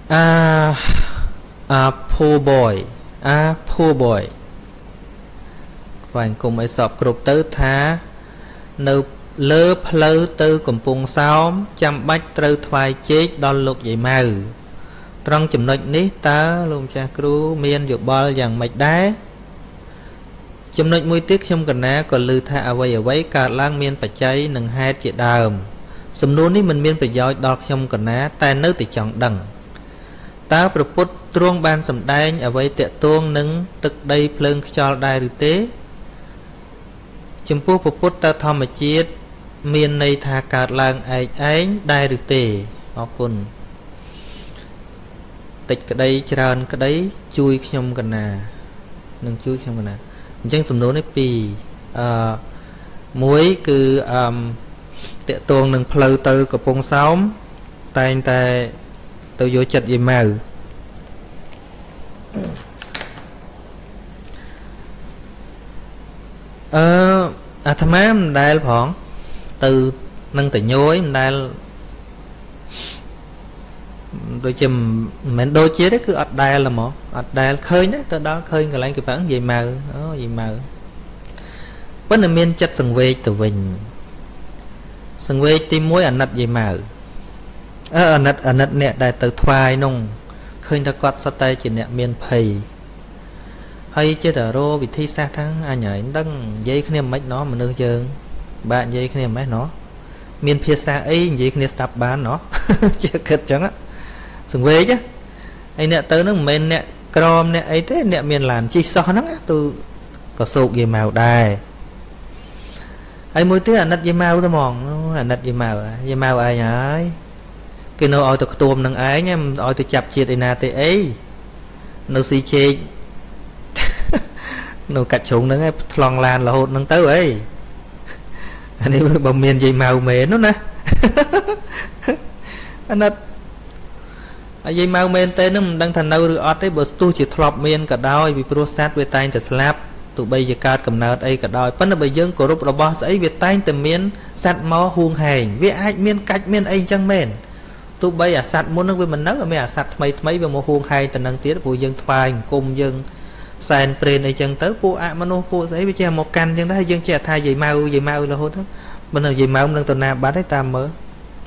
poor boy poor boy ថ្វាយគុំឲ្យសពគ្រប់ទៅថានៅលើផ្លូវទៅកំពង់សោមចាំបាច់ត្រូវថ្វាយជែកដល់លោកយាយម៉ៅត្រង់ចំណុចនេះតើលោកម្ចាស់គ្រូមានយោបល់យ៉ាងម៉េចដែរចំណុចមួយទៀតខ្ញុំកណាក៏ឮថាអ្វីអ្វីកើតឡើងមានបច្ច័យនិងហេតុជាដើមសំណួរនេះមិនមានប្រយោជន៍ដល់ខ្ញុំកណាតែនៅតែចង់ដឹងតើព្រះពុទ្ធទ្រង់បានសម្ដែងអ្វីតាក់ទងនឹងទឹកដីភ្លើងខ្យល់ដែរឬទេចំពោះព្រះពុទ្ធតើធម្មជាតិមានន័យថាកើតឡើងឯងដែរឬទេអរគុណតិចក្តីច្រើនក្តីជួយខ្ញុំកណានឹងជួយខ្ញុំកណាអញ្ចឹងសំណួរនេះពីរមួយគឺតាក់ទងនឹងផ្លូវទៅកំពង់សោមតែងតែទៅយកចិត្តយាយម៉ៅអាត្មាមិនដែលផងទៅនឹងតញយមិនដែលដូចជាមិនមែនដូចជាទេគឺអត់ដែលហ្មងអត់ដែលឃើញទេទៅដល់ឃើញកន្លែងគេប្រឹងយាយម៉ៅអូយាយម៉ៅប៉ុន្តែមានចិត្តសង្វេគទៅវិញសង្វេគទី1អាណិតយាយម៉ៅអាណិតអ្នកដែលទៅថ្វាយនោះឃើញថាគាត់សុទ្ធតែជាអ្នកមានភ័យហើយចេះតែរកវិធីសាស្ត្រថាអញហើយដឹងនិយាយគ្នាមិនណោះមនុស្សយើងបាក់និយាយគ្នាមិនណោះមានភាសាអីនិយាយគ្នាស្ដាប់បានណោះជាគិតចឹងសង្វេគហើយអ្នកទៅនឹងមិនមែនអ្នកក្រមអ្នកអីទេអ្នកមានឡានជិះសោះហ្នឹងទៅក៏សោកយាយម៉ៅដែរហើយមួយទៀតអាណិតយាយម៉ៅទៅហ្មងអាណិតយាយម៉ៅឯងហើយគេនៅឲ្យទៅខ្ទួមនឹងឯងមិនឲ្យទៅចាប់ជាតិឯណាទេអីនៅស៊ីជែកនៅកាច់ជ្រុងហ្នឹងឯងថ្លង់ឡានរហូតហ្នឹងទៅអីអានេះបើមានយាយម៉ៅមែននោះណាអាណិតយាយម៉ៅមែនទេនឹងមិនដឹងថានៅឬអត់ទេបើទោះជាធ្លាប់មានក៏ដោយពីព្រោះសត្វវាតែងតែស្លាប់ទោះបីជាកើតកំណើតអីក៏ដោយប៉ុន្តែបើយើងគោរពរបស់ស្អីវាតែងតែមានសត្វមកហួងហែងវាអាចមានកាច់មានអីចឹងមែនទោះបីអាសត្វមុននឹងវាមិននៅមានអាសត្វថ្មីវាមកហួងហែងទៅនឹងទៀតព្រោះយើងថ្វាយអង្គមយើងសែនព្រេនអីចឹងទៅពួកអមនុស្សពួកស្អីវាចេះមកកាន់ចឹងដែរយើងចេះថាយាយម៉ៅរហូតទៅមិននៅយាយម៉ៅនឹងទៅណាបាត់ទេតាមមើល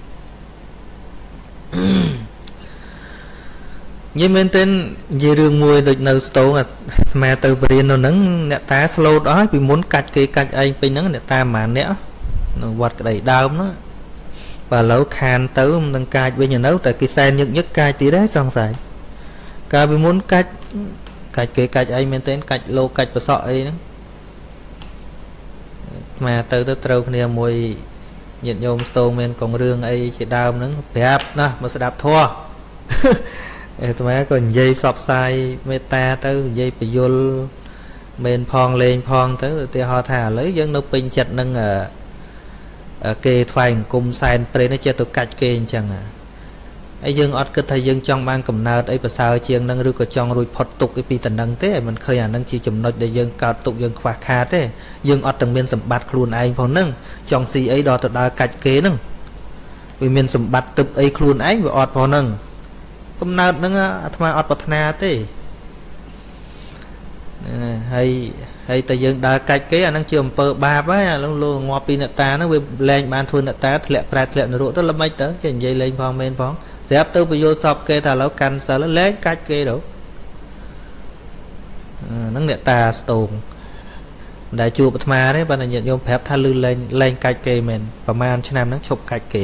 និយាយមែនទេនិយាយរឿងមួយដូចនៅស្ទងអាស្មាទៅបរៀននៅហ្នឹងអ្នកតាស្លូតអស់ពីមុនកាច់គេកាច់ឯងពេញហ្នឹងអ្នកតាប្រហែលអ្នកនៅវត្តក្តីដើមហ្នឹងបើឥឡូវខានទៅមិននឹងកាច់វិញនៅតែគេសែនញឹកកាច់ទៀតដែរសង្ស័យកាលពីមុនកាច់គេកាច់ឯងមែនទេកាច់លោកកាច់ប្រសក់អីហ្នឹងមកទៅត្រូវគ្នាមួយញាតិញោមស្ទងមានកងរឿងអីជាដើមហ្នឹងប្រាប់ណាមកស្ដាប់ធម៌អាត្មាក៏និយាយផ្សព្វផ្សាយមេត្តាទៅនិយាយពយលមែនផងលេងផងទៅឧទាហរណ៍ថាឥឡូវយើងនៅពេញចិត្តនឹងគេថ្វាយអង្គមសែនព្រេនចេះទៅកាច់គេអញ្ចឹងហើយយើងអត់គិតថាយើងចង់បានកំណើតអីប្រសើរជាងនឹងឬក៏ចង់រួចផុតទុកពីតំណឹងទេមិនឃើញអានឹងជាចំណុចដែលយើងកើតទុកយើងខ្វះខាតទេយើងអត់ទាំងមានសម្បត្តិខ្លួនឯងផងនឹងចង់ស៊ីអីដល់ទៅដើរកាច់គេនឹងវាមានសម្បត្តិទឹកអីខ្លួនឯងវាអត់ផងនឹងកំណើតនឹងអាត្មាអត់ប្រាថ្នាទេហើយតែយើងដើរកាច់គេអានឹងជាអំពើបាបហើយអាលោកងាប់ពីអ្នកតាហ្នឹងវាលែងបានធ្វើអ្នកតាធ្លាក់ប្រែធ្លាក់នរកទៅល្មិចទៅចេះនិយាយលេងផងមែនផងស្រាប់ទៅបញ្យល់សពគេថាឥឡូវកាន់សិលលែងកាច់គេទៅហ្នឹងអ្នកតាស្ទងមិនដែលជួបអាត្មាទេបើតែញាតិញោមប្រាប់ថាលឺលែងកាច់គេមែនប្រហែលឆ្នាំហ្នឹងឈប់កាច់គេ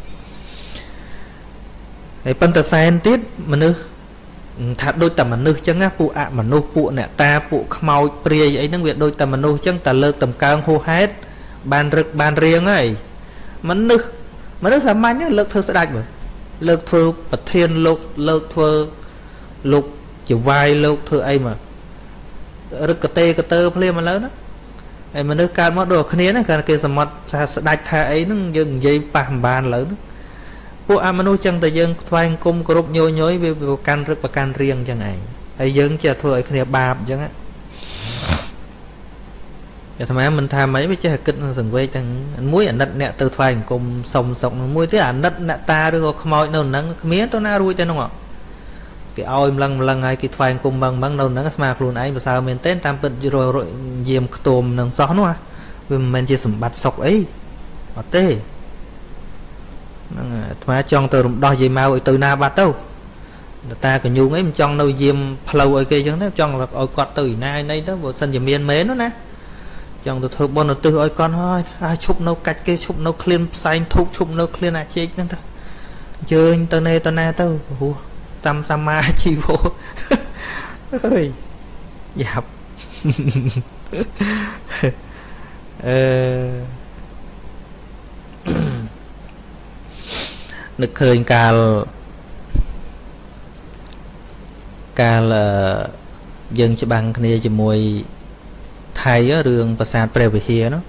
ហើយប៉ុន្តែសែនទៀតមនុស្សថាដូចតែមនុស្សចឹងណាពួកអមនុស្សពួកអ្នកតាពួកខ្មោចព្រាយអីហ្នឹងវាដូចតែមនុស្សចឹងតែលើកតម្កើងហួសហេតុបានរឹកបានរៀងហើយមនុស្សសាមញ្ញលើកធ្វើស្ដាច់មើលលើកធ្វើប្រធានលើកធ្វើលោកជាវាយលោកធ្វើអីមករឹកកតេកតើភ្លាមឥឡូវណាហើយមនុស្សកើតមកដូចគ្នាណាគាត់គេសមុទ្រថាស្ដាច់ថាអីហ្នឹងយើងនិយាយប៉ះមិនបានឥឡូវហ្នឹងពួកអមនុស្សចឹងតែយើងថ្វាយអង្គមគោរពញយវាប្រកាន់រឹកប្រកាន់រៀងចឹងឯងហើយយើងចេះធ្វើឲ្យគ្នាបាបចឹងអាត្មាមិនថាម៉េចវាចេះគិតនឹងសង្វេគទាំងមួយអាណិតអ្នកទៅថ្វាយអង្គមសុំសុកមួយទៀតអាណិតអ្នកតាឬក៏ខ្មោចនៅហ្នឹងគ្មានទៅណារួចទេហ្នឹង cái oi lần ai cái thoại cùng bằng đâu nó mà luôn ấy mà sao mình tên tam bật rồi diêm tôm nằng gió nữa vì mình chỉ sắm bát sọc ấy ở tê thoại trong từ đo gì mau từ na bát đâu ta còn nhung ấy trong đâu diêm flow ở kia chứ nó trong là oi quạt từ nay đây đó bộ sân diêm miên mến nó nè trong từ thơ bon từ oi con thôi ai chụp nấu cạch kia chụp nấu clean xanh thúc chụp nấu clean à chết nữa chơi từ này từ na từ tâm sama chi vô ơi dạpนึกเคยการយើងច្បាំងគ្នាជាមួយថៃរឿងប្រាសាទព្រះវិហារនោះ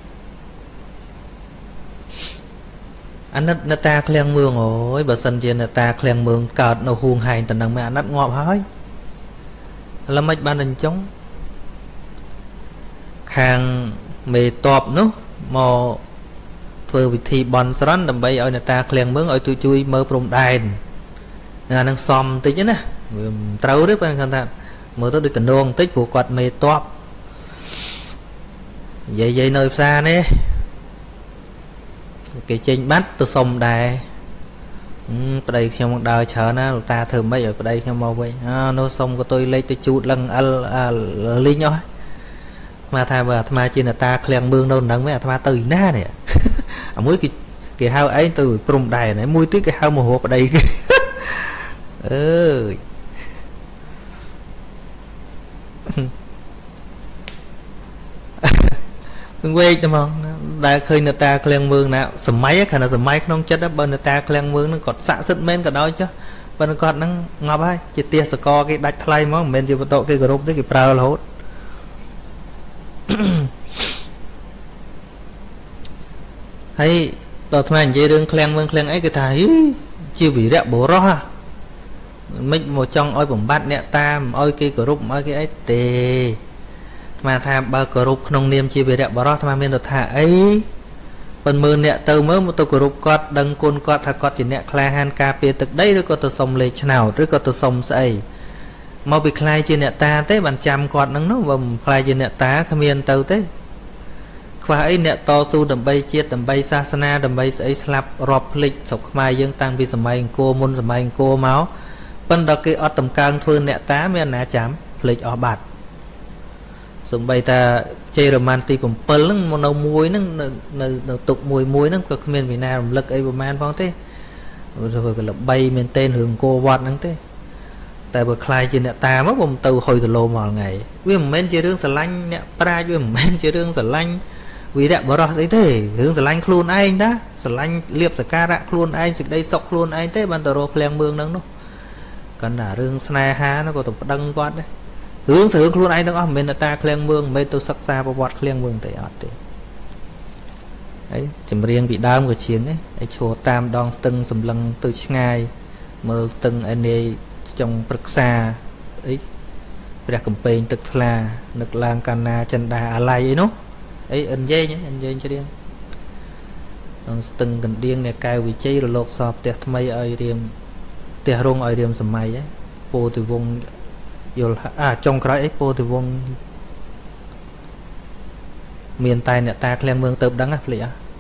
អាណិតអ្នកតាឃ្លាំងមឿងអូយបើសិនជាអ្នកតាឃ្លាំងមឿងកើតនៅហួងហែងតំណឹងមិនអាណិតងាប់ហើយឥឡូវមិនបានអញ្ចឹងខាងមេតបនោះមកធ្វើវិធីបន់ស្រន់ដើម្បីឲ្យអ្នកតាឃ្លាំងមឿងឲ្យជួយមើលព្រំដែនអានឹងសំតិចណាវាត្រូវទេបើគាត់ថាមើលទៅដូចកណ្ដងតិចព្រោះគាត់មេតបនិយាយនៅផ្សារនេះគេចេញបាត់ទៅសុំដែរប្តីខ្ញុំមកដើរច្រើនណាលោកតាធ្វើម៉េចឲ្យប្តីខ្ញុំមកវិញនោះសុំក៏ទុយលេខទៅជូតលឹងអិលលីងអស់មកថាបើអាត្មាជាអ្នកតាឃ្លាំងមឿងនៅនឹងវិញអាត្មាទៅណានេះអាមួយគេហៅឯងទៅព្រំដែរណាមួយទៀតគេហៅមករកប្តីគេអើយវែកតែហ្មងដែលឃើញអ្នកតាឃ្លាំងមឿងណាសម័យខណៈសម័យក្នុងចិត្តបើអ្នកតាឃ្លាំងមឿងនឹងគាត់ស័ក្តិសិទ្ធិមែនក៏ដោយចុះប៉ុន្តែគាត់នឹងងាប់ហើយជាទាសកគេដាច់ថ្លៃហ្មងមិនមែនជាបន្ទោគេគោរពទេគេប្រើរហូតហើយដល់ថ្មនិយាយរឿងឃ្លាំងមឿងឃ្លាំងអីគេថាជាវីរៈបុរសមិនមកចង់ឲ្យបំបត្តិអ្នកតាមិនឲ្យគេគោរពមិនឲ្យគេអីទេអាថាបើគោរពក្នុងនាមជាវីរៈបរោះអាមានទៅថាអីប៉ុន្មានអ្នកទៅមើលទៅគោរពគាត់ដឹងគុណគាត់ថាគាត់ជាអ្នកក្លាហានការពារទឹកដីឬក៏ទៅសុំលេខឆ្នោតឬក៏ទៅសុំស្អីមកពីខ្លាយជាអ្នកតាទេបានចាំគាត់នឹងនោះបើមិនខ្លាយជាអ្នកតាគ្មានទៅទេខ្វះអីអ្នកតស៊ូដើម្បីជាតិដើម្បីសាសនាដើម្បីស្អីស្លាប់រាប់ភ្លេចស្រុកខ្មែរយើងតាំងពីសម័យអង្គរមុនសម័យអង្គរមកប៉ុន្តែគេអត់តម្កើងធ្វើអ្នកតាមានណាចាំភ្លេចអស់បាត់សំបីតាជ័យរ៉ូម៉ាន់ទី7ហ្នឹងមកនៅមួយហ្នឹងនៅទុកមួយហ្នឹងក៏គ្មានវិណារំលឹកអីប្រហែលផងទេវាល្បីមែនទែនរឿងគោវត្តហ្នឹងទេតែបើខ្លាយជាអ្នកតាមកខ្ញុំទៅហុយទៅលោមកថ្ងៃវាមិនមែនជារឿងស្រឡាញ់អ្នកប្រាជ្ញវាមិនមែនជារឿងស្រឡាញ់វីរៈបរោះស្អីទេរឿងស្រឡាញ់ខ្លួនឯងណាស្រឡាញ់លៀបសការៈខ្លួនឯងសេចក្តីសុខខ្លួនឯងទេបានទៅរកឃ្លាំងមឿងហ្នឹងនោះគាត់ថារឿងស្នេហានោះក៏ទៅប្តឹងគាត់ដែររឿងស្រឿងខ្លួនឯងទាំងអស់មិនមែនតាឃ្លាំងមឿងមិនមែនទៅសិក្សាប្រវត្តិឃ្លាំងមឿងទេអត់ទេហើយចម្រៀងពីដើមក៏ជាងឯឈរតាមដងស្ទឹងសម្លឹងទៅឆ្ងាយមើលស្ទឹងឯនេះចង់ប្រឹក្សាអីព្រះកំពែងទឹកថ្លានឹកឡើងកាលណាចិន្តាអាល័យអីនោះអីអិនយេងច្រៀងដងស្ទឹងកណ្ដៀងអ្នកកែវវិជ័យរលកសផ្ទះថ្មីឲ្យរៀមផ្ទះរងឲ្យរៀមសម័យពោធិវង្សយល់ចុងក្រោយអីពោធិវង្សមានតែអ្នកតាឃ្លាំងមឿងទៅដឹងភ្លេច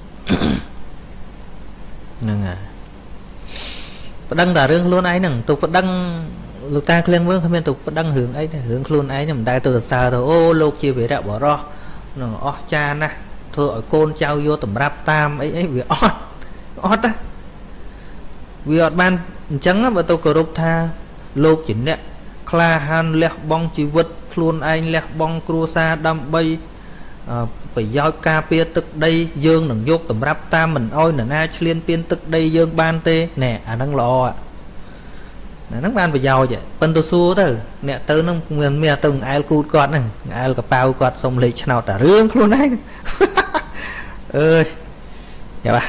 ហ្នឹងហើយប្តឹងតែរឿងខ្លួនឯងហ្នឹងទៅប្តឹងលោកតាឃ្លាំងមឿងគ្មានទៅប្តឹងរឿងអីទេរឿងខ្លួនឯងមិនដែលទៅសរសើរទៅអូលោកជាវីរៈបរោះនឹងអស់ចាណាស់ធ្វើឲ្យកូនចៅយកតម្រាប់តាមអីវាអត់ណាវាអត់បានអញ្ចឹងបើទៅគោរពថាលោកជាអ្នកក្លាហានលះបង់ជីវិតខ្លួនឯងលះបង់គ្រួសារដើម្បីប្រយោជន៍ការពារទឹកដីយើងនឹងយកតម្រាប់តាមមិនអោយនរណាឈ្លានពានទឹកដីយើងបានទេណែអាហ្នឹងល្អហ្នឹងបានប្រយោជន៍ប៉ុន្តែសួរទៅអ្នកទៅហ្នឹងមានទៅអែលគូតគាត់ហ្នឹងអែលកប៉ៅគាត់សុំលេខឆ្នោតតែរឿងខ្លួនឯងអើយយ៉ាបា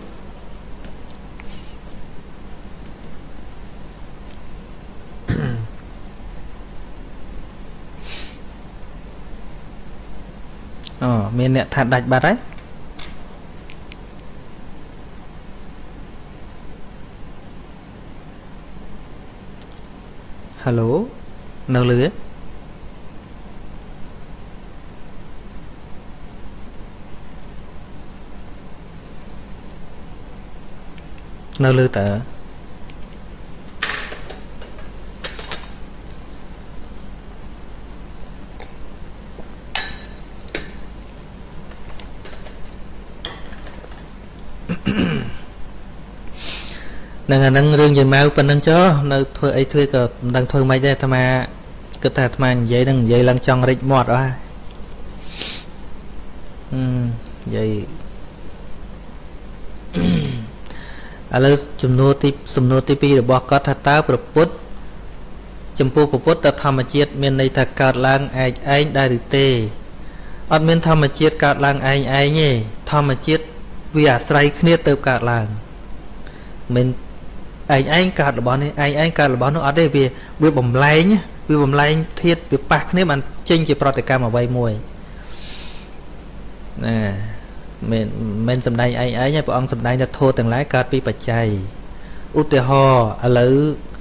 មានអ្នកថាដាច់បាត់ហើយ hello នៅលឺនៅលឺតើនឹងអានឹងរឿងយាយម៉ៅប៉ុណ្្នឹងចុះនៅធ្វើអីធ្វើក៏មិនដឹងធ្វើម៉េចដែរអាត្មាគិតថាអាត្មានិយាយនឹងនិយាយឡើងចង់រិចមាត់អស់និយាយឥឡូវសំណួរទី2របស់គាត់ថាតើប្រពុតចំពោះប្រពុតតើធម្មជាតិមានន័យថាកើតឡើងឯងដែរឬទេអត់មានធម្មជាតិកើតឡើងឯងទេធម្មជាតិវាអាស្រ័យគ្នាទៅកើតឡើងមិនឯងកើតរបស់នេះឯងកើតរបស់នោះអត់ទេវាបំលែងធាតុវាប៉ះគ្នាបានចេញជាប្រតិកម្មអ្វីមួយណាមិនសំដែងឯងទេព្រះអង្គសំដែងថាធម៌ទាំងឡាយកើតពីបច្ច័យឧទាហរណ៍ឥឡូវ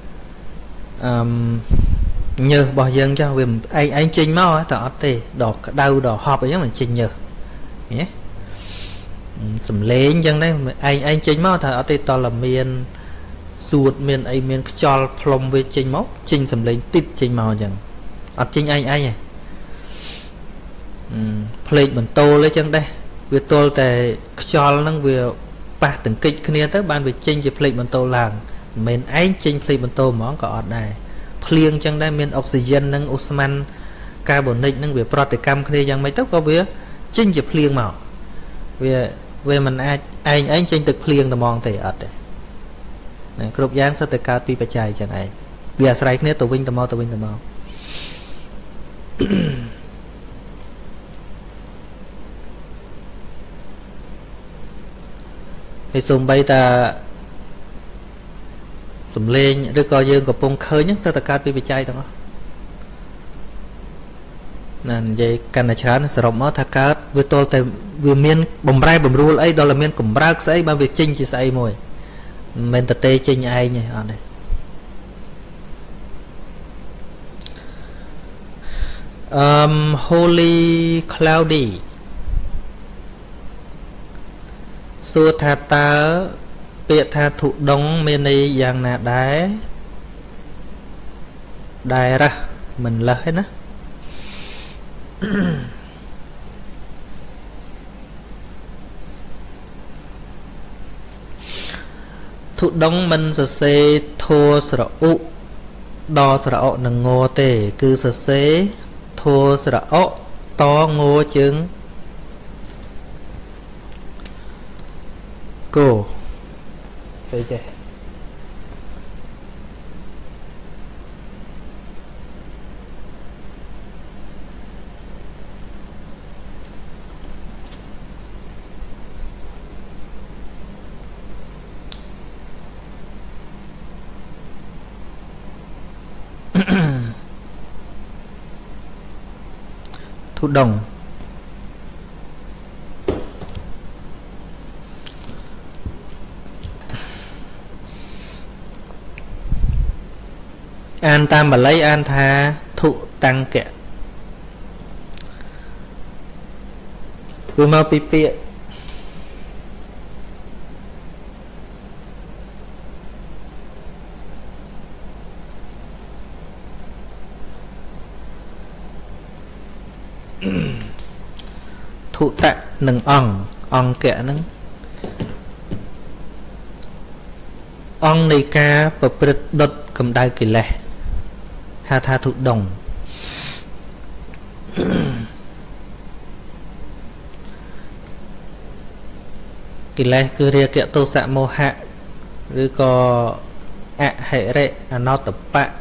ញើសរបស់យើងចាស់វាឯងចេញមកតែអត់ទេដល់ក្តៅដល់ហប់អីចឹងមិនចេញញើសឃើញទេសំលេងចឹងដែរឯងចេញមកថាអត់ទេតលមានសួតមានអីមានខ្យល់ផ្លុំវាចេញមកចេញសំលេងតិចចេញមកចឹងអត់ចេញឯងទេផ្លេកបន្ទោលអីចឹងដែរវាទល់តែខ្យល់ហ្នឹងវាប៉ះទង្គិចគ្នាទៅបានវាចេញជាផ្លេកបន្ទោលឡើងមិនមែនឯងចេញផ្លេកបន្ទោលហ្មងក៏អត់ដែរភ្លៀងចឹងដែរមានអុកស៊ីហ្សែននិងអូស្មန်កាបូនិកហ្នឹងវាប្រតិកម្មគ្នាយ៉ាងម៉េចទៅក៏វាចេញជាភ្លៀងមកវាមិនអាចឯងចេញទឹកភ្លៀងតែហ្មងទេអត់ទេគ្រប់យ៉ាងសុទ្ធតែកើតពីបច្ច័យចឹងឯងវាអាស្រ័យគ្នាទៅវិញទៅមកហើយសូម្បីតាសំលេងឬក៏យើងកំពុងឃើញហ្នឹងសុទ្ធតែកើតពីបច្ច័យទាំងអស់ណានិយាយកាន់តែច្រើនសរុបមកថាកើតវាទល់តែវាមានបំរែបំរួលអីដល់តែមានកម្រើកស្អីបានវាចេញជាស្អីមួយមិនមែនតេចេញឯងទេអត់ទេHoly Cloudy សួរថាតើពាក្យថាធុដុងមានន័យយ៉ាងណាដែររះមិនលះទេណាធុដុងមិនសរសេរធัวស្រអុដល់ស្រអុនឹងងទេគឺសរសេរធัวស្រអុតងជើងគោទៅចេះធុដុងអានតាមបាលីអានថាធុតង្គៈវាមកពីពាក្យធុតៈនិងអង្គៈហ្នឹងអង្គនៃការប្រព្រឹត្តដុតកម្ដៅកិលេសហៅថាធុដុងកិលេសគឺរាគៈទោសៈមោហៈឬក៏អហិរិអនតបៈ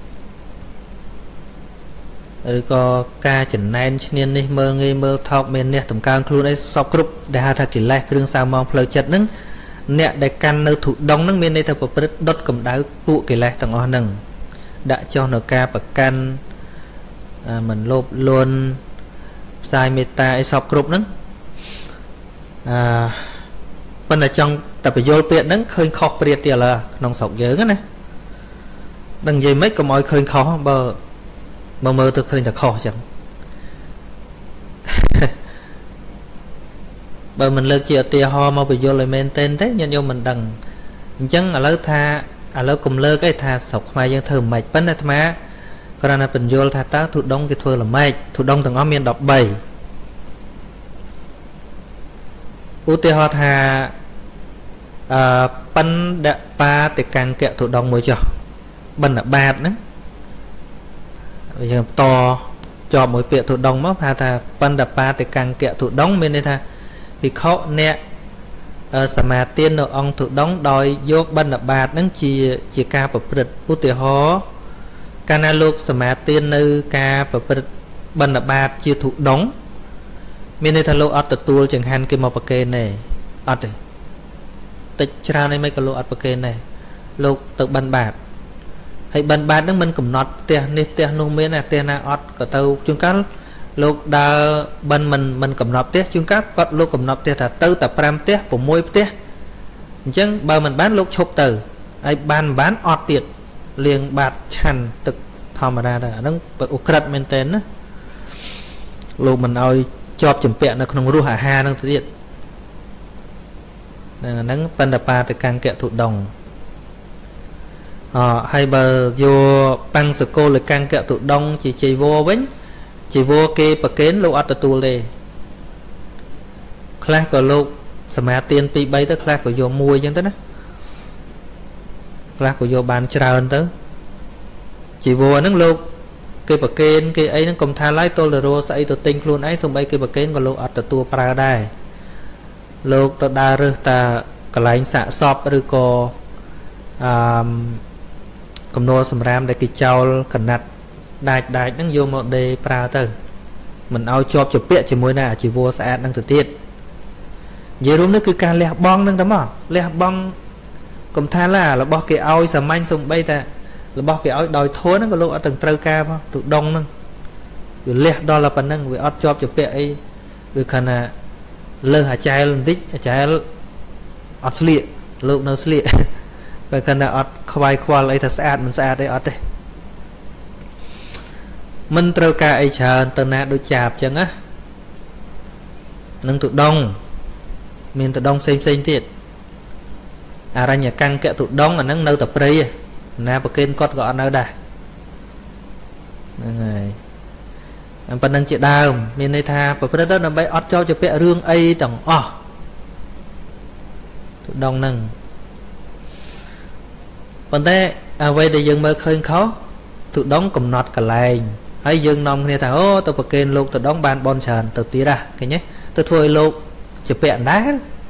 ឬក៏ការចំណែនឈ្នាននេះមើលងាយមើលថោកមានអ្នកតម្កើងខ្លួនអីសពគ្រប់ដែលហៅថាកិលេសគ្រឿងសៅមងផ្លូវចិត្តហ្នឹងអ្នកដែលកាន់នៅធុដុងហ្នឹងមានន័យថាប្រព្រឹត្តដុតកម្ដៅពួកកិលេសទាំងអស់ហ្នឹងដាក់ចុះនៅការប្រកាន់មិនលោភលន់ផ្សាយមេត្តាអីសពគ្រប់ហ្នឹងប៉ុន្តែចង់តែបញ្យល់ពាក្យហ្នឹងឃើញខុសព្រាតទៀតឡើក្នុងស្រុកយើងណា đừng gì mấy có mọi khơi khó mà mơ tôi khơi là khó chẳng bởi mình lơ chia tia ho mà bị vô lại men tên thế nhân vô mình đằng chẳng ở lớp tha ở lớp cùng lơ cái tha sọc mai dân thơm mạch bánh này mà còn là bình vô tha tá thụ đông cái thưa là mạch thụ đông thằng ngõ miền đọc 7 ưu tia ho tha bánh đạ ba thì càng kẹo thụ đông mới cho bánh là bạt nữa bây giờ to cho mỗi kẹo thụ đông móc tha bánh đạ ba thì càng kẹo thụ đông bên đây tha vì khó nè mà tiên ở ông thụ đóng đòi vô bên là bạt nắng chia ca bậc bật ưu tiên hó cana lục mà tiên nơi ca bậc bật bên là bạt chia thụ đóng bên đây thằng lô ở từ tua chẳng hạn cái màu bạc kê này ở đây tịch ra này mấy cái lô ở bạc kê này lục từ bên bạt hay bên bạt nắng mình cũng nót tiền nếp tiền luôn bên này tiền là ở cả tàu chúng cá lúc đã bên mình cầm nộp tiếc chúng các có lúc cầm nộp tiếc là tư tập ram tiếc của môi tiếc chứ bao mình bán lúc chụp từ ai bán ọt tiệt liền bạt chăn thực thò mà ra là nó bật ukrat men tên á lúc mình ơi chọp chùm pẹn nó không rú hạ ha nó tiệt nắng pandapa thì càng kẹo thụ đồng hay bờ vô băng sơ cô là càng kẹo thụ đông chỉ vô bánh chỉ vô kê bậc kén lô ở tù lê class của lô mà tiền pi bay tới class của vô mua chẳng tới đó class của vô bàn trà hơn tới chỉ vô nó lô kê bậc kén kê ấy nó cùng tha lái tôi là rô sẽ tôi tinh luôn ấy xong bay kê bậc kén của lô ở tù pra đây lô tôi đa rơ ta cả lại xạ shop rư cô cầm nô sầm ram để kì trao cẩn nặt đại đang vô một đề pra từ mình ao chọp chụp bẹ chỉ môi nè chỉ vô sẽ đang thực tiết vậy đúng nó cứ càng lẹ bong đang tấm à lẹ bong cầm than là bao cái ao sầm anh xong bay ta là bao cái ao đòi thối nó có lúc ở tầng trâu ca không tụ đông nè rồi lẹ đó là phần năng về ao chọp chụp bẹ ấy rồi khả là lơ hà chai lên tích chai ao sliệt lúc nào sliệt rồi khả là ao khoai khoai lấy thật sát mình sát đây ao đây mình trâu ca ấy chờ tờ nạ đôi chạp chẳng á nâng tụ đông mình tụ đông xem thiệt à ra nhà căng kẹo tụ đông là nâng nâu tập rây nà bà kênh cót gọi nơi đây em phần nâng chị đào mình này tha bà bớt đó là bay ót cho bẹ rương ấy tổng tụ đông nâng còn thế vậy để dừng mơ khơi khó tụ đông cầm nọt cả lành hay dương nông nghe thằng ô tôi bật kênh lúc tôi đóng ban bon sàn từ tí ra cái nhé tôi thôi lúc chụp bẹn đá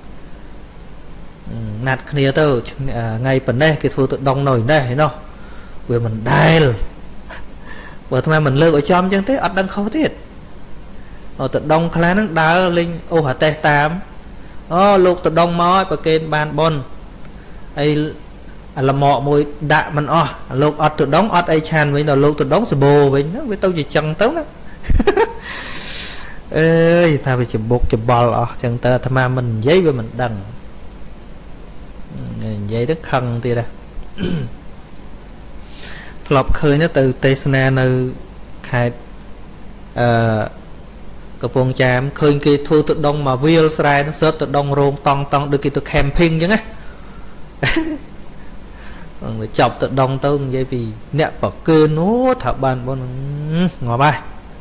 nạt kia tôi ngày phần đây cái thôi tôi đông nổi đây thấy không vì mình đai bởi thôi mình lơ ở trong chân thế ở đang khó thiệt ở tự đông khá nó đá lên ô hả tê tám lúc tôi đông mói bật kênh ban bon hay là mọ mùi đạ mình lúc ọt tự đóng ọt ai chan với nó lúc tự đóng sờ bồ với nó với tao chỉ chân tớ đó ơi tao phải chụp bột chụp bò chân tơ tham ma mình giấy với mình đằng giấy rất khăn thì ra lọc khơi nó từ tây sơn nơi khai cái vùng chàm khơi kia thua tự đông mà wheel slide nó sớt tự đông rôn tông được kia tự camping chứ á người chọc tự đông tao vậy vì nè bảo cơ nó thảo bàn bọn ngỏ bài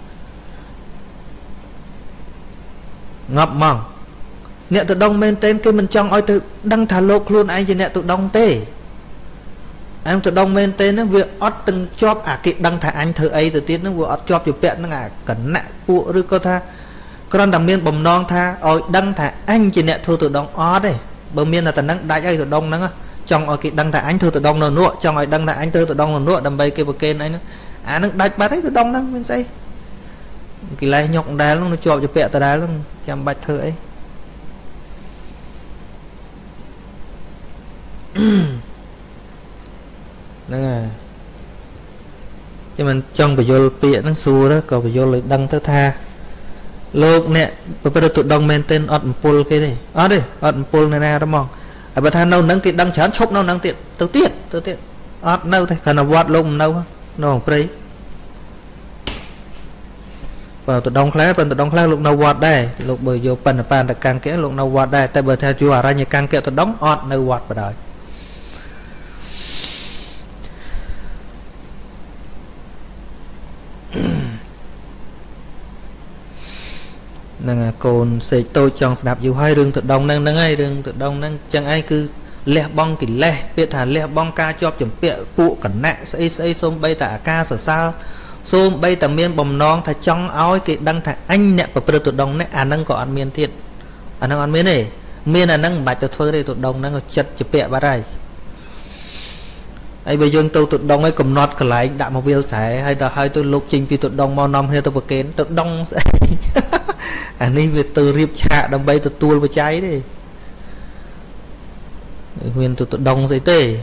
ngập mỏng nè tự đông bên tên kia mình trong oi tự đăng thả lộc luôn anh chỉ nè tự đông tê em tự đông bên tên nó việc ót từng chóp kịp đăng thả anh thử ấy từ tiên nó vừa ót chóp chụp bẹn nó cẩn nạ phụ rồi có tha con đằng miên bầm non tha oi đăng thả anh chỉ nè thua tự đông ót đây bờ miên là tận đăng đại ai tự đông nó trong ở cái đăng thả anh thưa tự đông nó nuốt trong ở đăng thả anh thưa tự đông nó nuốt đầm bay kia bờ kênh ấy nó nó đạch bắt thấy tự đông đó bên xây cái này nhọc đá luôn nó chọp cho bẹ tự đá luôn chăm bạch thưa ấy nè cho mình trong bây giờ bịa nó xua đó còn bây giờ lại đăng tới tha lô nè bây giờ tụi đông men tên ọt pol cái này ọt pol này nè đó mong bà tha nâu nâng cái đăng chán chốc nâu nâng tiện từ tiết ọt nâu thì khả năng vọt lông nâu nó không prey vào tụi đông khá lúc nâu vọt đây lúc bởi vô phần là bàn càng kẽ lúc nâu vọt đây tại bởi theo chùa ra như càng kẽ tụi đóng ọt nâu vọt vào đời nè cồn xịt tôi chọn đạp dù hai đường tụi đông năng ấy đường tụi đông năng chẳng ai cứ lẹ bong thì lẹ biết thà lẹ bong ca cho chấm bẹ phụ cẩn nè xây xôm bay tạ ca sở sao xôm bay tầm miên bầm non thà trong áo cái đăng thà anh nè bờ tụi đông nè năng có ăn miên thiệt năng ăn miên này miên năng bạch tụi phơi đây tụi đông năng chật chụp bẹ vào đây ai bây giờ tôi tụi đông ấy cầm nọt cả lại đạm một viên sải hay là hai tôi lục trình vì tụi đông mau năm hay tôi bật kén tụi đông sẽ anh ấy việc từ riệp chạ đâm bay tụi tua vào cháy đi nguyên tụi đông dây tê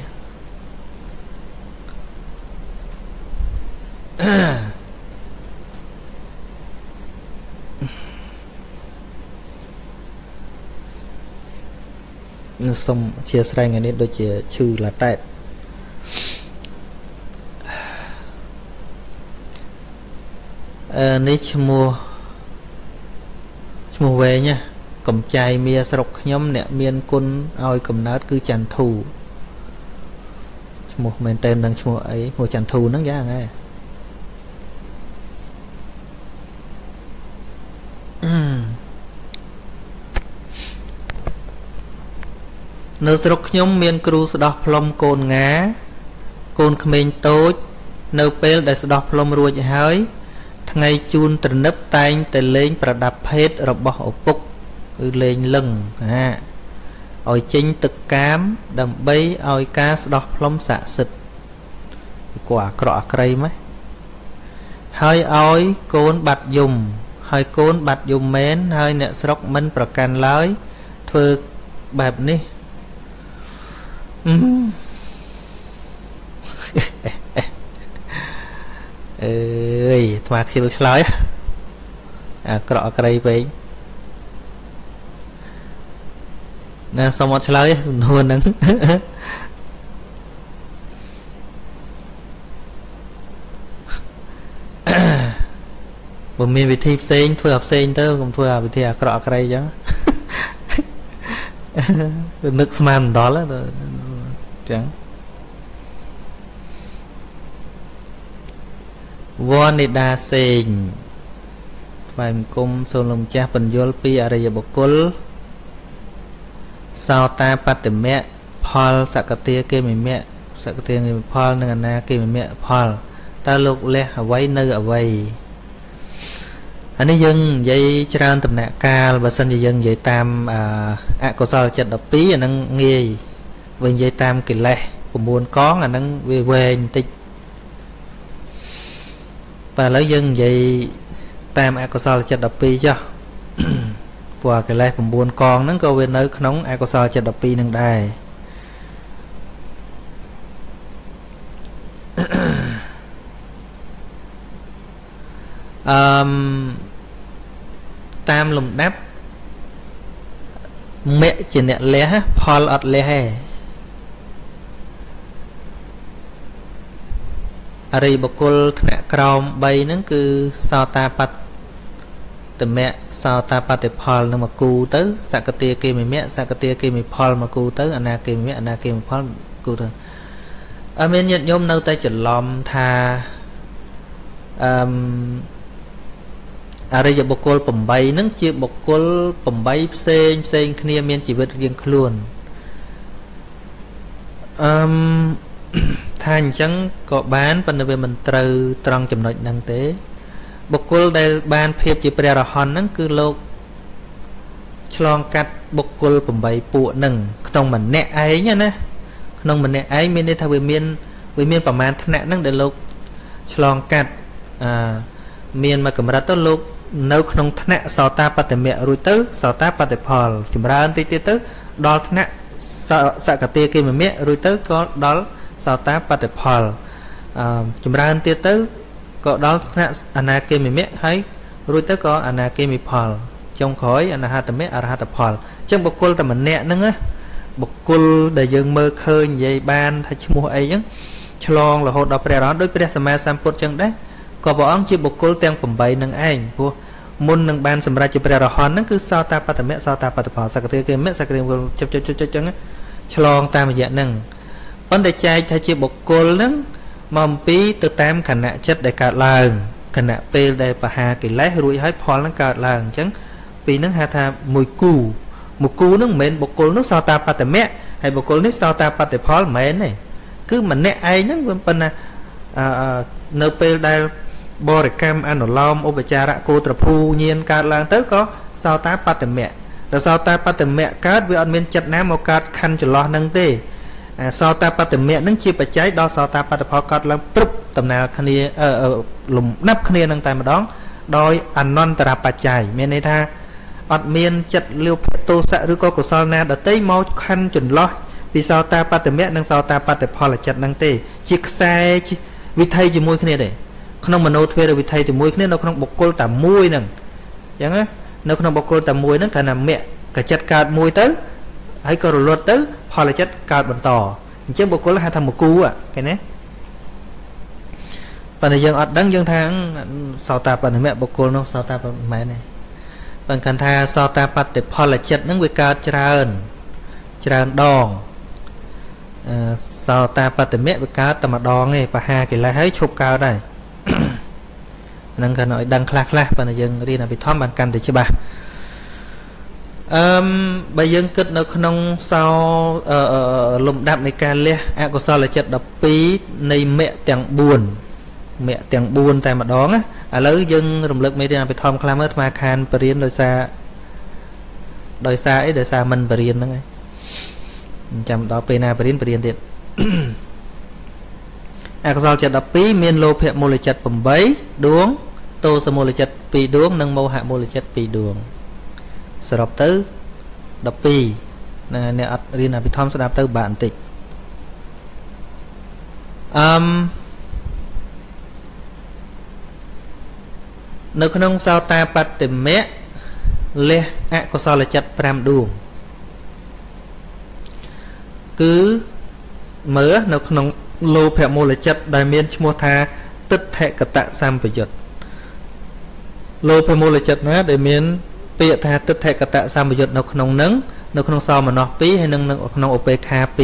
xong chia sẻ ngày nay đôi chia trừ là tệ ní mua về nha cầm chai mía sọc nhóm nè miên côn oi cầm nát cứ chăn thù một mình tên đang mua ấy một chăn thù nó ra nghe nơi sọc nhóm miên cru sọt plom côn ngá côn khmên tối nơi pel để sọt plom ruồi hơi ngày chun từ nấp tay từ lên và đập hết rồi bỏ ổ bục lên lưng ôi chính thực cám đầm bay ôi cá đọc lông xạ xịt quả cọ cây mấy hơi ôi côn bạch dùng hơi côn bạch dùng mến hơi nè sọc minh và can lái thưa bẹp ní ơi thoát xịt lái cọ cây vậy nè xong một lời luôn nắng mình bị thi sen phù hợp sen tới còn phù hợp thì cọ cây chứ nước man đó là chẳng von đi đa sen vài cung sôn lồng cha bình vô pi ở đây bọc cối sao ta bắt từ mẹ Paul sạc tia kia mình mẹ sạc tia người Paul nên là kia mình mẹ Paul ta lúc lẽ ở vay nơi ở vay anh ấy dân dây tràn tầm nạ ca và sân dân dây tam có sao chặt đập pí anh đang nghe về dây tam kỳ lệ của muốn có anh đang về tịch và lấy dân dây tam có sao chặt đập pí cho và cái này cũng buồn con nó có bên nơi nóng ai có sao cho đập pi nâng đài tam lùm đáp mẹ chỉ nè lé Paul ọt lé hè ở đây bọc cô thạ còng bay nó cứ sao ta bắt từ mẹ sao ta bắt được Paul nó mà cu tới sạc cái tia kia mẹ sạc cái tia kia mày Paul mà cu tới anh kia mẹ anh kia mày Paul cu thôi ở bên nhận nhôm nâu tay chật lòm tha ở đây giờ bọc cô bầm bay nó chia bọc cô bầm bay sen kia miền chỉ vật riêng luôn thành chẳng có bán phần về mình từ trong chấm nội năng tế bọc cô đây ban phép chỉ bè ra hòn nó cứ lô chlong cắt bọc cô bầm bay phụ nừng trong mình nẹt ấy nha nè trong mình nẹt ấy miền đây thay về miềnประมาณ thằng nó để lô chlong cắt miền mà cầm ra tới lô nấu trong thằng sao ta bắt được mẹ rồi tới sao ta bắt được Paul chấm ra ăn tí tới đó thằng sao cả tia kia mà mẹ rồi tới có đó sao ta bắt được Paul chấm ra ăn tí tới có đó anh kia mình mẹ thấy rồi tới có anh kia mình Paul trong khói anh ha tầm mẹ ha tầm Paul trong bọc cô tầm mình nẹt nữa á bọc cô để dừng mơ khơi vậy ban thay mua ấy chứ ឆ្លងរហូតដល់ព្រះអរហន្តដោយព្រះសម្មាសម្ពុទ្ធចឹងដែរក៏ព្រះអង្គជាបុគ្គលទាំង8នឹងឯងព្រោះមុននឹងបានសម្រេចជាព្រះអរហន្តហ្នឹងគឺសោតាបត្តមៈសោតាបត្តផលសក្តិគេមៈសក្តិពលជិបចឹងឆ្លងតាមរយៈហ្នឹងប៉ុន្តែចែកថាជាបុគ្គលហ្នឹងមកអំពីទៅតាមខណៈចិត្តដែលកើតឡើងខណៈពេលដែលបហាកិលេសរួចហើយផលហ្នឹងកើតឡើងអញ្ចឹងពីហ្នឹងហៅថាមួយគូហ្នឹងមិនមែនបុគ្គលនោះសោតាបត្តមៈហើយបុគ្គលនេះសោតាបត្តផលមិនមែនទេគឺម្នាក់ឯងហ្នឹងប៉ុន្តែនៅពេលដែលបរិកម្មអនុឡោមឧបចារៈគោត្រភូញៀនកើតឡើងទៅក៏សោតាបត្តមៈដល់សោតាបត្តមៈកើតវាអត់មានចិត្តណាមកកើតខណ្ឌចន្លោះហ្នឹងទេសោតាបត្តមៈហ្នឹងជាបច្ច័យដល់សោតាបត្តផលកើតឡើងព្រឹបដំណើរគ្នាលំដាប់គ្នានឹងតែម្ដងដោយអនន្តរបច្ច័យមានន័យថាអត់មានចិត្តលាវភទោសៈឬក៏កុសលណាដតីមកខណ្ឌចន្លោះពីសោតាបត្តមៈនិងសោតាបត្តផលចិត្តហ្នឹងទេជាខ្សែវិថីជាមួយគ្នាទេក្នុងមโนទ្វេរវិថីជាមួយគ្នានៅក្នុងបុគ្គលតែមួយហ្នឹងអញ្ចឹងណានៅក្នុងបុគ្គលតែមួយហ្នឹងគ្រាន់តែមគ្គចិត្តកើតមួយទៅហើយក៏រលត់ទៅផលចិត្តកើតបន្តអញ្ចឹងបុគ្គលហៅថាមកគូឃើញទេប៉ុន្តែយើងអត់ដឹងយើងថាសោតាបត្តមៈបុគ្គលនោះសោតាបត្តមិនមែនទេបើគាត់ថាសោតាបត្តផលចិត្តហ្នឹងវាកើតច្រើនដងសោតាបត្តមៈវាកើតតែម្ដងទេបហាកិលេសហើយឈប់កើតហើយហ្នឹងគាត់ឲ្យដឹងខ្លះប៉ុន្តែយើងរៀនអភិធម្មបានកាន់តែច្បាស់បើយើងគិតនៅក្នុងសោលំដាប់នៃការលះអកុសលចិត្ត12នៃមគ្គទាំង4តែម្ដងណាឥឡូវយើងរំលឹកមេរៀនអភិធម្មខ្លះមើលអាត្មាខានបរិញ្ញាដោយសារអីដោយសារមិនបរិញ្ញាហ្នឹងឯងចាំដល់ពេលណាបរិញ្ញាទៀតអកុសលចិត្ត12មានលោភៈមូលចិត្ត8ដួងទោសមូលចិត្ត2ដួងនិងមោហៈមូលចិត្ត2ដួងសរុបទៅ12ណាអ្នកអត់រៀនអភិធម្មស្ដាប់ទៅបានបន្តិចនៅក្នុងសោតាបត្តមៈលះអកុសលចិត្ត5ដួងគឺមើលនៅក្នុងលោភៈមូលចិត្តដែលមានឈ្មោះថាទិដ្ឋិកតសម្បយុត្តលោភៈមូលចិត្តណាដែលមានពាក្យថាទិដ្ឋិកតសម្បយុត្តនៅក្នុងនឹងនៅក្នុងសោមនស្ស2ហើយនិងនៅក្នុងឧបេក្ខា2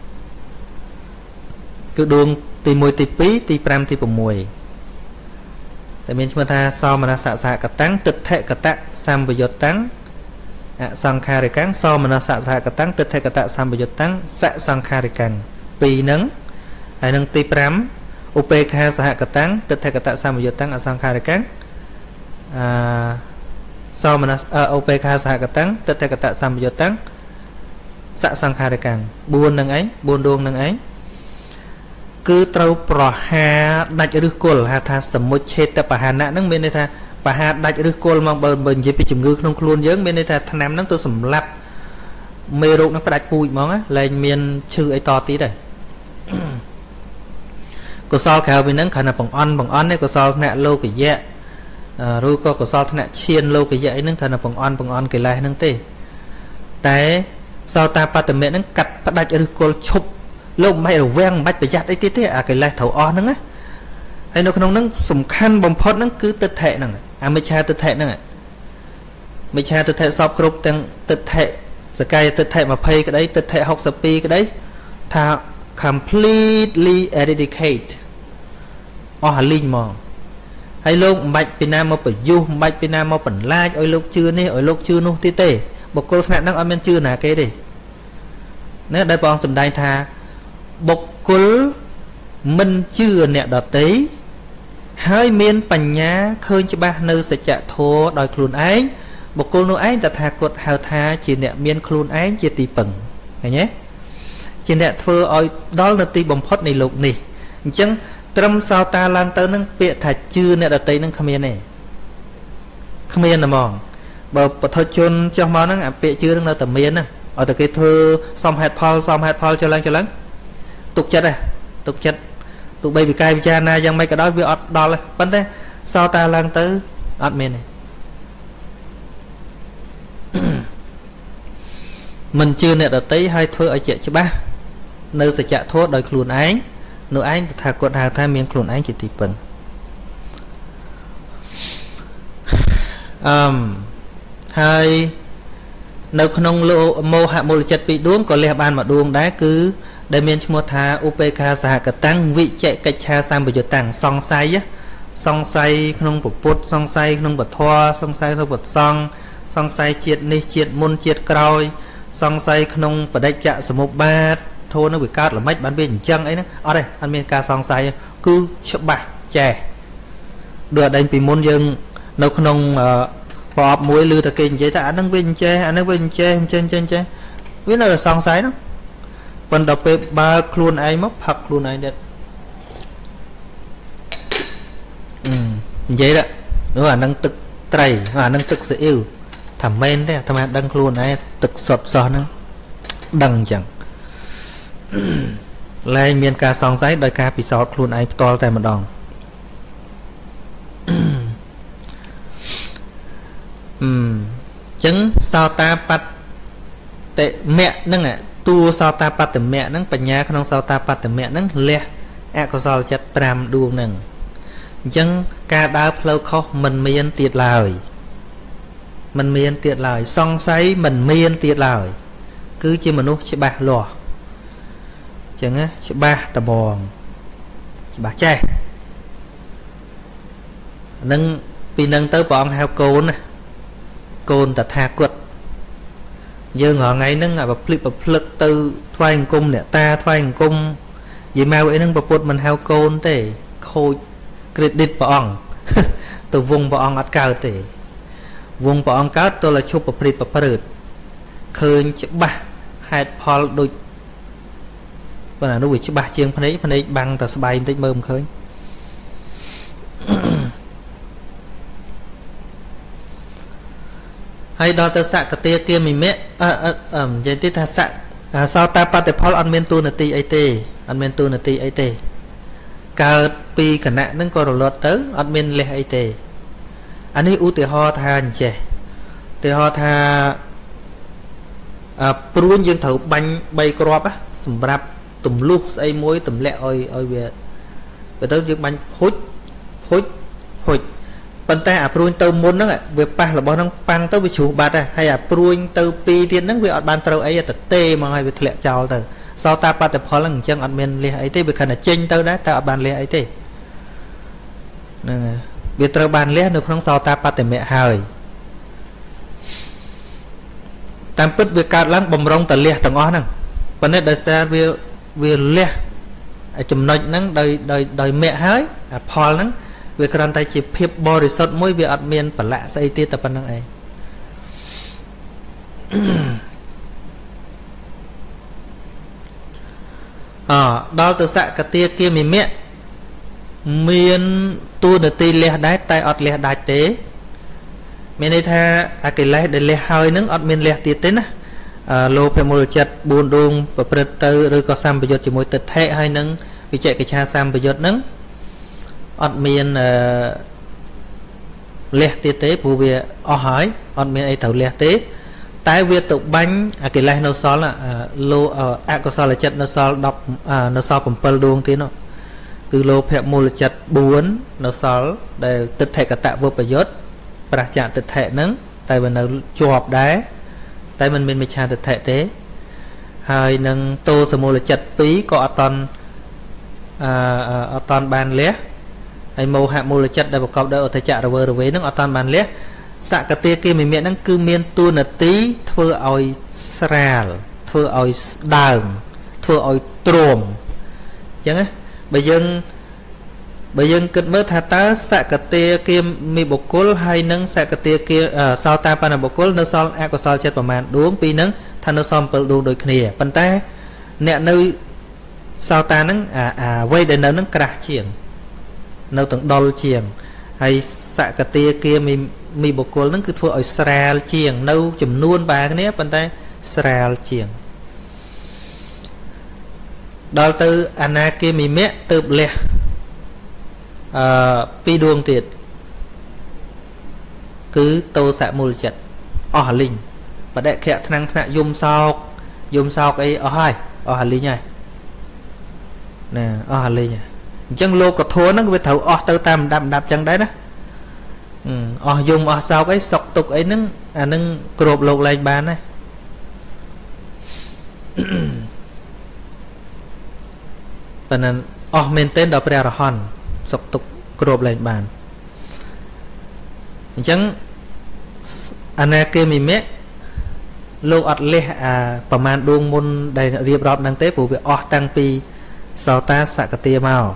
គឺដួងទី1ទី2ទី5ទី6តែមានឈ្មោះថាសោមនស្សសហកតੰទិដ្ឋិកតសម្បយុត្តੰអសង្ខារិកੰសោមនស្សសហកតੰទិដ្ឋិកតសម្បយុត្តੰសសង្ខារិកੰ2ហ្នឹងហើយនឹងទី5ឧបេក្ខាសហកតੰទិដ្ឋិកតសម្បយុត្តੰអសង្ខារិកੰសោមនស្សឧបេក្ខាសហកតੰទិដ្ឋិកតសម្បយុត្តੰសសង្ខារិកੰ4ហ្នឹងឯង4ដួងហ្នឹងឯងគឺត្រូវប្រហារដាច់ឫសគល់ហៅថាសមុច្ឆេតបហានៈហ្នឹងមានន័យថាបហារដាច់ឫសគល់មកបើនិយាយពីជំងឺក្នុងខ្លួនយើងមានន័យថាថ្នាំហ្នឹងទៅសម្លាប់មេរោគហ្នឹងផ្ដាច់ពូជហ្មងលែងមានឈឺអីតទៀតទេកុសលក្រៅពីហ្នឹងគ្រាន់តែបង្អន់ទេកុសលថ្នាក់លោកយៈឬក៏កុសលថ្នាក់ឈានលោកយៈអីហ្នឹងគ្រាន់តែបង្អន់កិលេសហ្នឹងទេតែសោតាបត្តមៈហ្នឹងកាត់ផ្ដាច់ឫសគល់ឈប់លោកមិនរវាំងមិនបាច់ប្រយ័ត្នអីទៀតទេអាកិលេសត្រូវអស់ហ្នឹងណាហើយនៅក្នុងហ្នឹងសំខាន់បំផុតហ្នឹងគឺទិដ្ឋិហ្នឹងអាមិច្ឆាទិដ្ឋិហ្នឹងមិច្ឆាទិដ្ឋិសពគ្រប់ទាំងទិដ្ឋិសកាយទិដ្ឋិ20ក្តីទិដ្ឋិ62ក្តីថា completely eradicate អស់លីងហ្មងហើយលោកមិនបាច់ពីណាមកប្រយុទ្ធមិនបាច់ពីណាមកបន្លាចឲ្យលោកជឿនេះឲ្យលោកជឿនោះទៀតទេបុគ្គលថ្នាក់ហ្នឹងអត់មានជឿណាគេទេណាដែលព្រះអង្គសម្ដែងថាបុគ្គលមិនជឿអ្នកដទៃហើយមានបញ្ញាឃើញច្បាស់នៅសច្ចធម៌ដោយខ្លួនឯងបុគ្គលនោះឯងតថាគតហៅថាជាអ្នកមានខ្លួនឯងជាទីពឹងឃើញទេជាអ្នកធ្វើឲ្យដល់នៅទីបំផុតនៃលោកនេះអញ្ចឹងត្រឹមសោតាឡើងទៅនឹងពាក្យថាជឿអ្នកដទៃនឹងគ្មានទេគ្មានហ្មងបើបទជនចុះមកហ្នឹងអាពាក្យជឿនឹងនៅតែមានហ្នឹងឲ្យតែគេធ្វើសមហេតុផលចឡើងទុកចិត្តទេទុកចិត្តទោះបីវិកាយពិចារណាយ៉ាងម៉េចក៏ដោយវាអត់ដល់ទេប៉ុន្តែសោតាឡើងទៅអត់មានទេមិនជឿអ្នកដទៃហើយធ្វើឲ្យជាក់ច្បាស់នៅសច្ចធម៌ដោយខ្លួនឯងនោះឯងថាគាត់ហៅថាមានខ្លួនឯងជាទីពឹងហើយនៅក្នុងមោហមូលចិត្តពីរដួងក៏លះបានមួយដួងដែរគឺដែលមានឈ្មោះថាឧបេក្ខាសហកតាំងវិជ្ជកិច្ឆាសម្បយុតាំងសង្ស័យក្នុងពុទ្ធសង្ស័យក្នុងពធសង្ស័យក្នុងពុទ្ធសង្ឃសង្ស័យជាតិនេះជាតិមុនជាតិក្រោយសង្ស័យក្នុងបដិច្ចសមុប្បាទធូរនឹងវាកើតល្មិចបានវាអញ្ចឹងអីហ្នឹងអត់ទេអត់មានការសង្ស័យគឺច្បាស់ចេះដូចអដែងពីមុនយើងនៅក្នុងប្រអប់មួយឮតែគេនិយាយថាអាហ្នឹងវាអញ្ចេះអាហ្នឹងវាអញ្ចេះចេះវានៅតែសង្ស័យហ្នឹងប៉ុន្តែពេលបើខ្លួនឯងមកផឹកខ្លួនឯងទៀតនិយាយថានោះអាហ្នឹងទឹកត្រីអាហ្នឹងទឹកស៊ីអ៊ីវថាមែនទេអាត្មាដឹងខ្លួនឯងទឹកសុទ្ធសោះហ្នឹងដឹងអញ្ចឹងលែងមានការសង្ស័យដោយការពិសោធន៍ខ្លួនឯងផ្ទាល់តែម្ដងអញ្ចឹងសោតាបតិមៈហ្នឹងតួសោតាបតិមៈហ្នឹងបញ្ញាក្នុងសោតាបតិមៈហ្នឹងលះអកុសលចិត្ត5ដួងហ្នឹងអញ្ចឹងការដើរផ្លូវខុសមិនមានទៀតឡើយសង្ស័យមិនមានទៀតឡើយគឺជាមនុស្សច្បាស់លាស់អញ្ចឹងច្បាស់តបងច្បាស់ចេះនឹងពីនឹងទៅព្រះអង្គហៅកូនតថាគតយើងរាល់ថ្ងៃហ្នឹងអាភ្លឹកទៅថ្វាយអង្គមអ្នកតាថ្វាយអង្គមនិយាយមកអីហ្នឹងប្រពុតមិនហៅកូនទេខូច credit ព្រះអង្គទៅវងព្រះអង្គអត់កើតទេវងព្រះអង្គកើតទល់តែឈប់ប្រព្រឹត្តប្រព្រឹត្តឃើញច្បាស់ហេតុផលដូចប៉ុន្តែនោះវាច្បាស់ជាងភ្នែកបាំងតែស្បែកបន្តិចមើលមិនឃើញហើយដល់ទៅសកតាគាមិមៈនិយាយទៀតថាសោតាបត្តិផលអត់មានទូនាទីអីទេកើតពីគណៈហ្នឹងក៏រលត់ទៅអត់មានលះអីទេអានេះឧទាហរណ៍ថាអញ្ចេះឧទាហរណ៍ថាព្រួញយើងត្រូវបាញ់3គ្រាប់សម្រាប់ទម្លុះស្អីមួយទម្លាក់ឲ្យវាទៅយើងបាញ់ភុចប៉ុន្តែអាព្រួញទៅមុនហ្នឹងវាប៉ះរបស់ហ្នឹងប៉ាំងទៅវាជ្រុះបាត់ហើយអាព្រួញទៅ2ទៀតហ្នឹងវាអត់បានត្រូវអីទៅទេមកឲ្យវាធ្លាក់ចោលទៅសោតាបត្តិផលហ្នឹងអញ្ចឹងអត់មានលះអីទេវាគ្រាន់តែចេញទៅដែរតែអត់បានលះអីទេហ្នឹងហើយវាត្រូវបានលះនៅក្នុងសោតាបត្តិមៈហើយតាមពិតវាកើតឡើងបំរុងតលះទាំងអស់ហ្នឹងប៉ុន្តែដោយសារវាលះចំណុចហ្នឹងដោយមគ្គហើយអាផលហ្នឹងវាគ្រាន់តែជាភាពបរិសុទ្ធមួយវាអត់មានប្រឡាក់ស្អីទៀតតែប៉ុណ្្នឹងឯងដល់ទៅសកតាគាមិមៈមានតួនាទីលះដែរតែអត់លះដាច់ទេមានន័យថាអាកិលេសដែលលះហើយនឹងអត់មានលះទៀតទេណាលោភៈមូលចិត្ត4ដួងប្រព្រឹត្តទៅឬក៏សម្បយុទ្ធជាមួយទិដ្ឋិហើយនឹងវិជ្ជកិច្ឆាសម្បយុទ្ធនឹងអត់មានលះទៀតទេព្រោះវាអស់ហើយអត់មានអីត្រូវលះទេតែវាទៅបាញ់អាកិលេសនៅសល់អកុសលចិត្តនៅសល់10នៅសល់7ដួងទៀតនោះគឺលោភៈមូលចិត្ត4នៅសល់ដែលទិដ្ឋិកតវុបយុទ្ធប្រឆាទិដ្ឋិហ្នឹងតែវានៅជាប់ដែរតែมันមានមិច្ឆាទិដ្ឋិទេហើយនឹងតោសមូលចិត្ត2ក៏អត់តន់បានលះហើយមោហៈមូលចិត្តដែលប្រកបដោយអធិចរវើរវេហ្នឹងអត់តន់បានលះសកតាគាមិមៈហ្នឹងគឺមានតួនាទីធ្វើឲ្យស្រាលធ្វើឲ្យស្ដើងធ្វើឲ្យទ្រាំអញ្ចឹងណាបើយើងគិតមើលថាតើសកតាគាមិបុគ្គលហើយនឹងសកតាគាសោតាបត្តបុគ្គលនៅសល់អកុសលចិត្តប្រមាណដួងពីហ្នឹងថានៅសល់7ដួងដូចគ្នាប៉ុន្តែអ្នកនៅសោតាហ្នឹងអ្វីដែលនៅហ្នឹងក្រាស់ជាងនៅទាំងដុលជាងហើយសកតាគាមិបុគ្គលហ្នឹងគឺធ្វើឲ្យស្រាលជាងនៅចំនួនបែរគ្នាប៉ុន្តែស្រាលជាងដល់ទៅអនាគាមិមៈទើបលះ2ដួងទៀតគឺតោសៈមូលចិត្តអស់លីងបដិខៈថ្នាំងថ្នាក់យំសោកអីអស់ហើយអស់លីងហើយ nè lên chân lô có thua nó với thầu từ tam đạp chân đấy đó dùng sau cái sọc tục ấy nâng cột lột lên bàn này và nên mình tên đọc ra hòn sọc tục cột lên bàn chẳng anh kia mình mẹ lô lêประมาณ đuông môn đầy riêng rọp năng tế của việc tăng pi sau ta sạc cái tia màu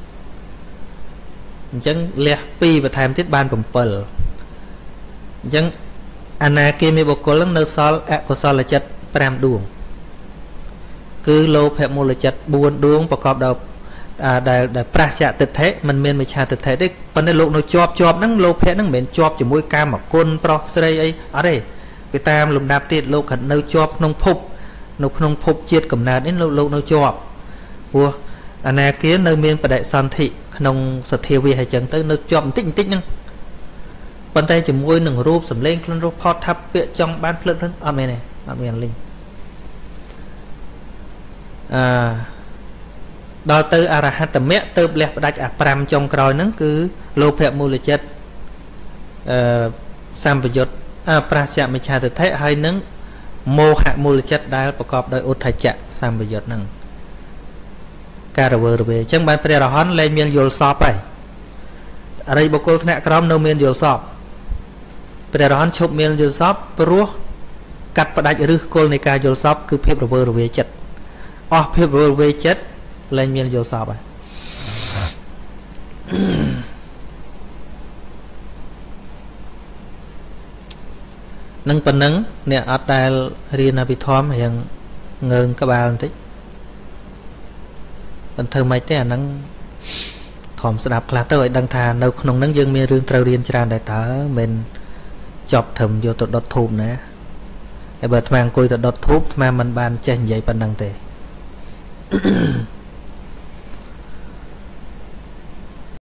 chẳng lẹ pi và tham tiết ban bẩm bờ chẳng anh kia mi bộc lăng nơi sol của sol là chất pram đuông cứ lô phép mô là chất buồn đuôngประกอบ đầu đại pra chạ tịch thế mình miền mình chạ tịch thế đấy vấn đề lộ nó chọp nắng lô phép nắng miền chọp chỉ môi cam mà côn pro đây ấy ở đây cái tam lùm đạp tiệt lô khẩn nơi chọp nông phúc chiết cầm nát đến lô nó chọp vua anh kia nơi miền đại san thị nông sật thiêu vi hay chẳng tới nơi chọp tích năng vấn đề chỉ môi nâng rúp sầm lên con rúp hot tháp bịa trong ban phượng thân ở này ở miền linh đo từ arahat mẹ từ lẹp đạch pram trong còi nắng cứ lô phép mô lệ chất sam bờ yết prasya mình tra thực thế hay nắng mô hạ mô lệ chất đaiประกอบ ដោយ ឧទ្ធច្ចៈ sam bờ yết nắngការរវើរវាចឹងបានព្រះរហន្តលែងមានយល់សពហើយអរិយបុគ្គលថ្នាក់ក្រោមនៅមានយល់សពព្រះរហន្តឈប់មានយល់សពព្រោះកាត់ផ្ដាច់ឫសគល់នៃការយល់សពគឺភាពរវើរវាចិត្តអស់ភាពរវើរវាចិត្តលែងមានយល់សពហើយនឹងប៉ុណ្ណឹងអ្នកអត់ដែលរៀនអភិធម្មរៀងងើងក្បាលបន្តិចមិនធ្វើម៉េចទេអាហ្នឹងធម្មស្ដាប់ខ្លះទៅឲ្យដឹងថានៅក្នុងហ្នឹងយើងមានរឿងត្រូវរៀនច្រើនដែរតើមិនចប់ត្រឹមយកទៅដុតធូបណាហើយបើអាត្មាអង្គុយទៅដុតធូបអាត្មាមិនបានចេះនិយាយប៉ុណ្ណឹងទេ